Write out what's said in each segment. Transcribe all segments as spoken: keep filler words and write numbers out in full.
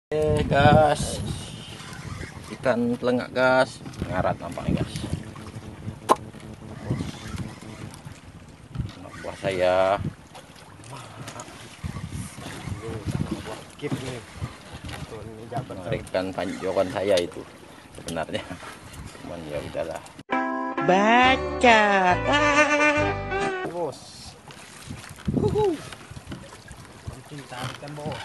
Oke gas, ikan pelengak gas, ngarat nampaknya gas. Anak buah saya, Skip nih. ikan panjokan saya itu sebenarnya, cuman ya udahlah. Baca, bos. Huhu. Bikin tarikan bos.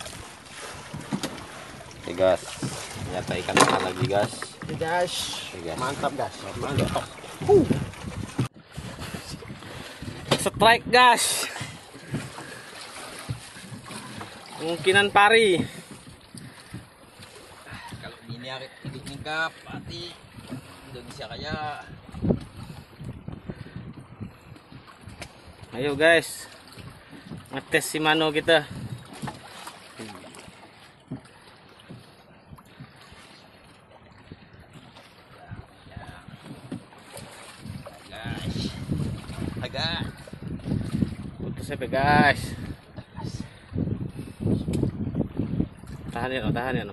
Oke gas, ternyata ikan apa lagi gas? Oke guys, Oke, gas. mantap gas, Mantap. mantap. Huh. Strike gas. Kemungkinan pari. Kalau ini hidup nikah, pasti Indonesia kaya. Ayo guys, ngetes si mano kita. Guys, agak Putus sampai guys. Tahan ya, no, tahan ya, no.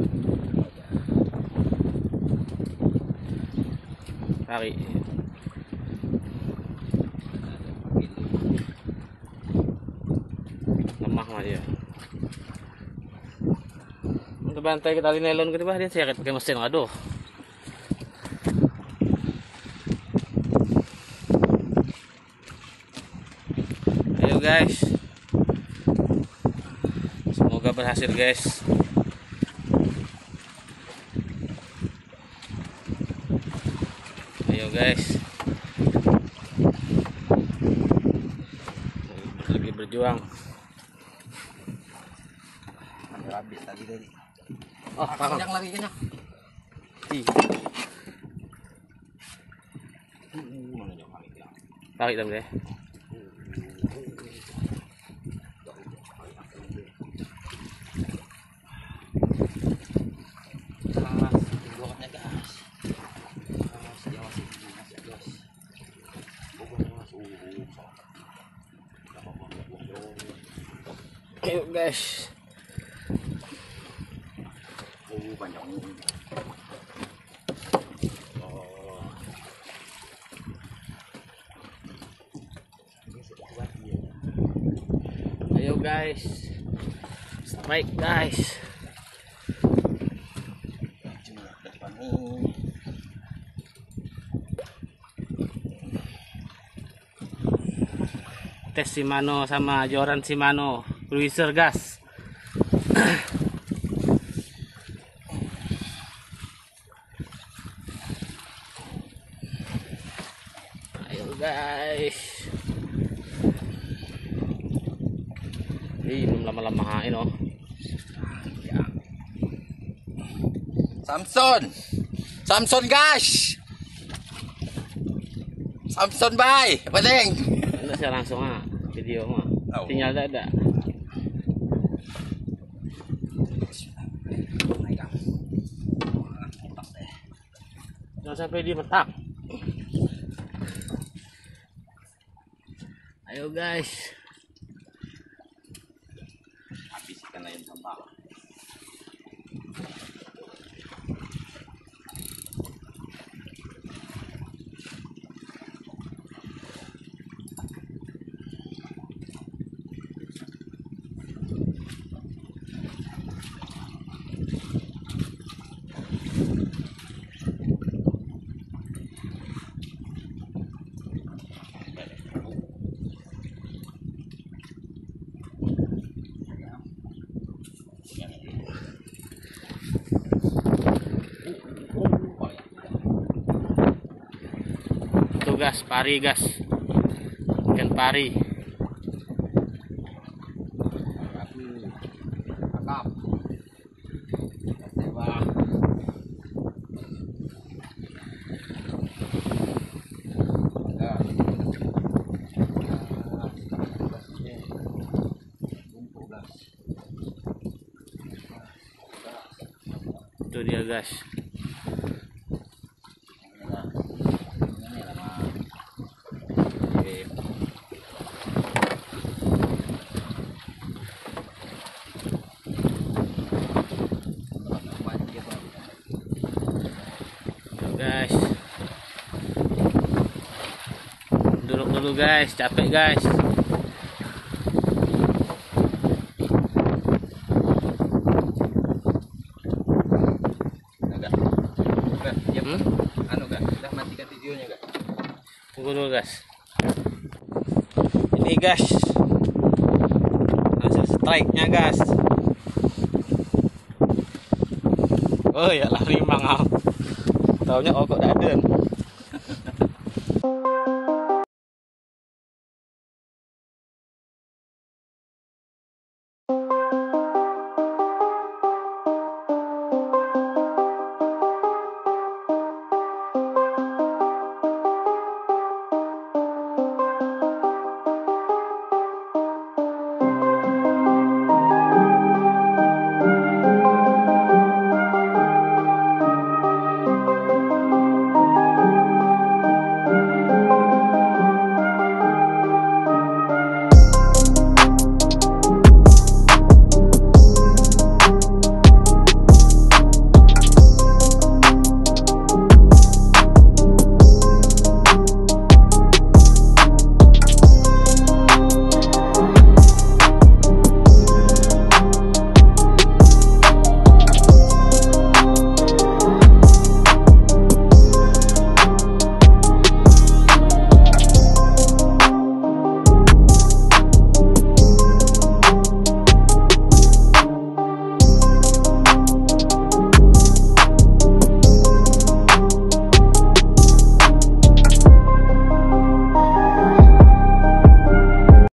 Tarik. Lemah mah dia. Untuk bantai kita tali nylon gitu bah dia saya pakai mesin aduh. Ayo guys. Semoga berhasil guys. Ayo guys. Lagi berjuang. habis tadi tadi. Oh, paham. Yang lagi kena. Ih, Mana jauh kali dia. tarik dah boleh. Bloknya gas. Gas, dia masih gas, gas. Ayo guys. Oh, panjang ini. Ayo guys. Strike guys. Cuma depan nih. Tes Shimano sama joran Shimano cruiser gas. Ayo guys. Ih, belum lama-lama hain oh. Samson. Samson guys. Samson bye. Penting. Anda saya langsung ah video mah. Oh. Sinyal tak ada. Jangan sampai dia metak. Ayo guys. Habis ikan ayam sambal. Gas, pari gas, ikan pari. Itu dia guys. dulu guys, capek guys. Enggak. Udah, diam. Hmm? Anu kan, udah matikan videonya kan. Tunggu dulu guys. Ini guys, hasil strike-nya guys. Oh ya lah limang ah. Taunya oh kok daden.